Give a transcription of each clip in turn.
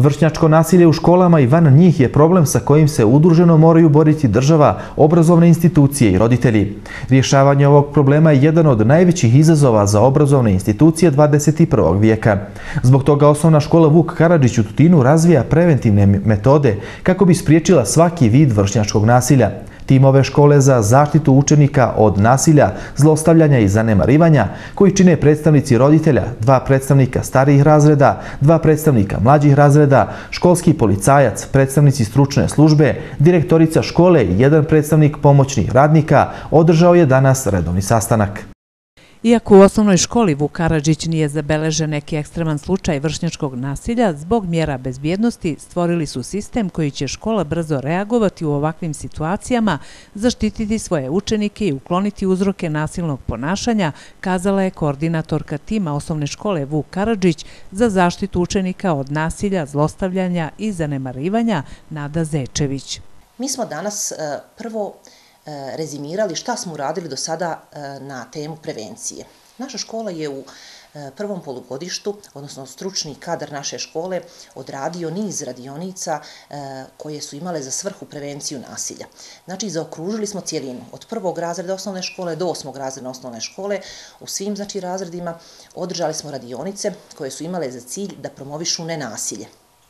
Vršnjačko nasilje u školama i van njih je problem sa kojim se udruženo moraju boriti država, obrazovne institucije i roditelji. Rješavanje ovog problema je jedan od najvećih izazova za obrazovne institucije 21. vijeka. Zbog toga osnovna škola Vuk Karadžić u Tutinu razvija preventivne metode kako bi spriječila svaki vid vršnjačkog nasilja. Timove škole za zaštitu učenika od nasilja, zlostavljanja i zanemarivanja, koji čine predstavnici roditelja, 2 predstavnika starijih razreda, 2 predstavnika mlađih razreda, školski policajac, predstavnici stručne službe, direktorica škole i 1 predstavnik pomoćnih radnika, održao je danas redovni sastanak. Iako u osnovnoj školi Vuk Karadžić nije zabeležen neki ekstreman slučaj vršnjačkog nasilja, zbog mjera bezbjednosti stvorili su sistem koji će škola brzo reagovati u ovakvim situacijama, zaštititi svoje učenike i ukloniti uzroke nasilnog ponašanja, kazala je koordinatorka tima osnovne škole Vuk Karadžić za zaštitu učenika od nasilja, zlostavljanja i zanemarivanja Nada Zečević. Mi smo danas prvo rezimirali šta smo uradili do sada na temu prevencije. Naša škola je u prvom polugodištu, odnosno stručni kadar naše škole, odradio niz radionica koje su imale za svrhu prevenciju nasilja. Znači, zaokružili smo cijelinu od 1. razreda osnovne škole do 8. razreda osnovne škole. U svim razredima održali smo radionice koje su imale za cilj da promovišu nenasilje.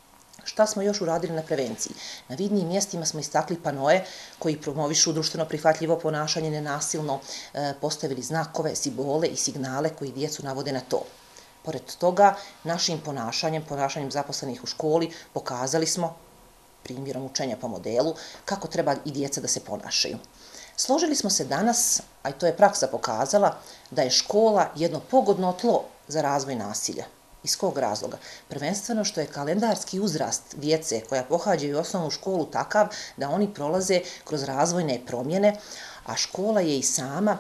Šta smo još uradili na prevenciji? Na vidnim mjestima smo istakli panoe koji promovišu društveno prihvatljivo ponašanje, nenasilno, postavili znakove, simbole i signale koji djecu navode na to. Pored toga, našim ponašanjem zaposlenih u školi, pokazali smo, primjerom učenja po modelu, kako treba i djeca da se ponašaju. Složili smo se danas, a i to je praksa pokazala, da je škola jedno pogodno tlo za razvoj nasilja. Iz kog razloga? Prvenstveno što je kalendarski uzrast djece koja pohađaju osnovnu školu takav da oni prolaze kroz razvojne promjene, a škola je i sama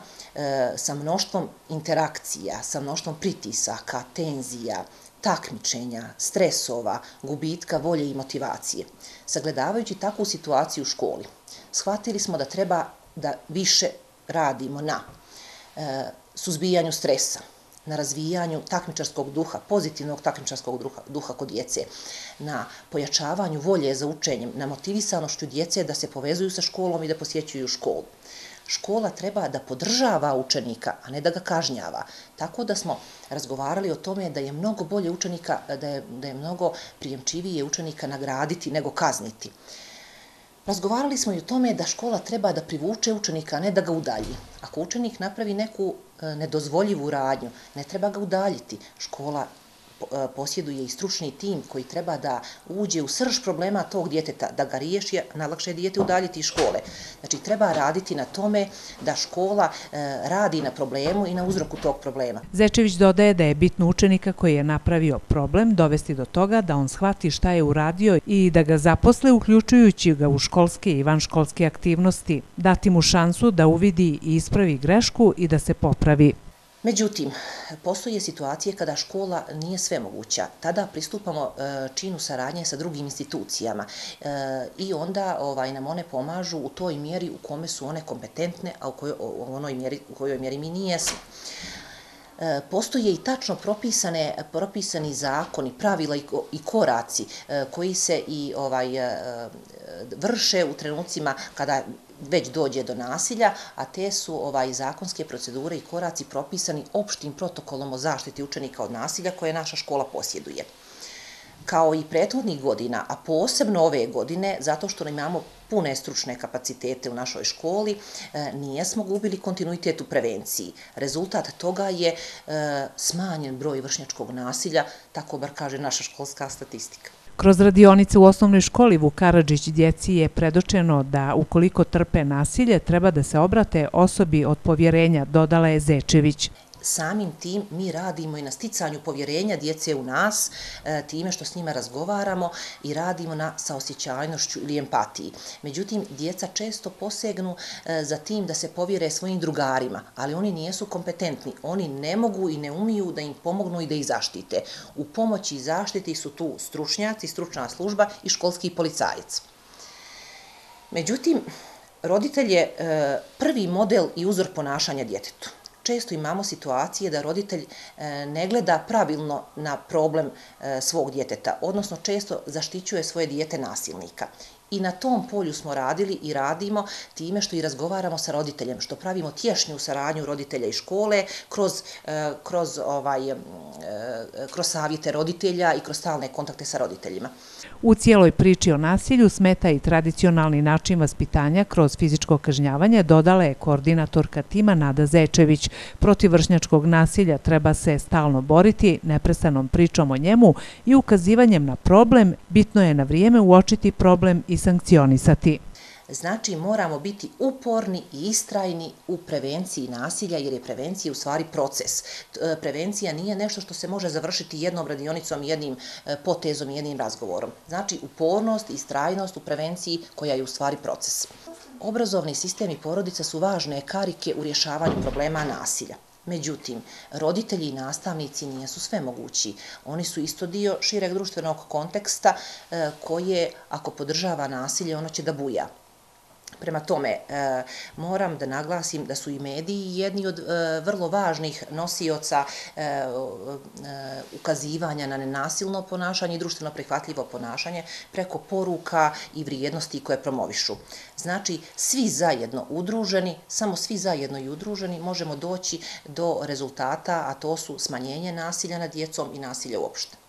sa mnoštvom interakcija, sa mnoštvom pritisaka, tenzija, takmičenja, stresova, gubitka volje i motivacije. Sagledavajući takvu situaciju u školi, shvatili smo da treba da više radimo na suzbijanju stresa, na razvijanju takmičarskog duha, pozitivnog takmičarskog duha kod djece, na pojačavanju volje za učenjem, na motivisanošću djece da se povezuju sa školom i da posjećuju školu. Škola treba da podržava učenika, a ne da ga kažnjava. Tako da smo razgovarali o tome da je mnogo bolje učenika, da je mnogo prijemčivije učenika nagraditi nego kazniti. Razgovarali smo i o tome da škola treba da privuče učenika, a ne da ga udalji. Ako učenik napravi neku nedozvoljivu radnju, ne treba ga udaljiti. Škola posjeduje i stručni tim koji treba da uđe u srž problema tog djeteta, da ga riješi, najlakše je dijete udaljiti iz škole. Znači, treba raditi na tome da škola radi na problemu i na uzroku tog problema. Zečević dodaje da je bitno učenika koji je napravio problem dovesti do toga da on shvati šta je uradio i da ga zaposle uključujući ga u školske i vanškolske aktivnosti, dati mu šansu da uvidi i ispravi grešku i da se popravi. Međutim, postoje situacije kada škola nije svemoguća. Tada pristupamo činu saradnje sa drugim institucijama i onda nam one pomažu u toj mjeri u kome su one kompetentne, a u kojoj mjeri mi nijesmo. Postoje i tačno propisani zakoni, pravila i koraci koji se i vrše u trenucima kada već dođe do nasilja, a te su zakonske procedure i koraci propisani opštim protokolom o zaštiti učenika od nasilja koje naša škola posjeduje. Kao i prethodnih godina, a posebno ove godine, zato što imamo pune stručne kapacitete u našoj školi, nijesmo gubili kontinuitet u prevenciji. Rezultat toga je smanjen broj vršnjačkog nasilja, tako bar kaže naša školska statistika. Kroz radionice u osnovnoj školi Vuk Karadžić djeci je predočeno da ukoliko trpe nasilje treba da se obrate osobi od povjerenja, dodala je Zečević. Samim tim mi radimo i na sticanju povjerenja djece u nas, time što s njima razgovaramo i radimo na saosjećajnošću ili empatiji. Međutim, djeca često posegnu za tim da se povjere svojim drugarima, ali oni nijesu kompetentni, oni ne mogu i ne umiju da im pomognu i da ih zaštite. U pomoći i zaštiti su tu stručnjaci, stručna služba i školski policajac. Međutim, roditelj je prvi model i uzor ponašanja djetetu. često imamo situacije da roditelj ne gleda pravilno na problem svog djeteta, odnosno često zaštićuje svoje dijete nasilnika. I na tom polju smo radili i radimo time što i razgovaramo sa roditeljem, što pravimo tješnju saradnju roditelja i škole kroz savjete roditelja i kroz stalne kontakte sa roditeljima. U cijeloj priči o nasilju smeta i tradicionalni način vaspitanja kroz fizičko kažnjavanje, dodala je koordinatorka tima Nada Zečević. Protiv vršnjačkog nasilja treba se stalno boriti, neprestanom pričom o njemu i ukazivanjem na problem. Bitno je na vrijeme uočiti problem i sankcionisati. Znači, moramo biti uporni i istrajni u prevenciji nasilja, jer je prevencija u stvari proces. Prevencija nije nešto što se može završiti jednom radionicom, jednim potezom, jednim razgovorom. Znači, upornost i istrajnost u prevenciji koja je u stvari proces. Obrazovni sistem i porodica su važne karike u rješavanju problema nasilja. Međutim, roditelji i nastavnici nisu svemogući. Oni su isto dio šireg društvenog konteksta koje, ako podržava nasilje, ono će da buja. Prema tome, moram da naglasim da su i mediji jedni od vrlo važnih nosioca ukazivanja na nenasilno ponašanje i društveno prihvatljivo ponašanje preko poruka i vrijednosti koje promovišu. Znači, svi zajedno udruženi, samo svi zajedno i udruženi možemo doći do rezultata, a to su smanjenje nasilja nad djecom i nasilja uopšte.